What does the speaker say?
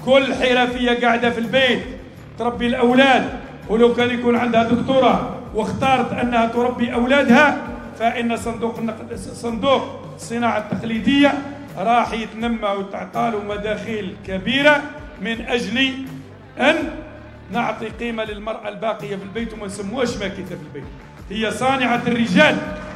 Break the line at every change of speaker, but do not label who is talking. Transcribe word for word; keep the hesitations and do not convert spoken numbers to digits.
كل حرفية قاعدة في البيت تربي الأولاد، ولو كان يكون عندها دكتوراه واختارت أنها تربي أولادها فإن صندوق النقد صندوق الصناعة التقليدية راح يتنمى وتعطى له مداخيل كبيرة من أجل أن نعطي قيمة للمرأة الباقية في البيت وما نسموهاش ماكثة في البيت، هي صانعة الرجال.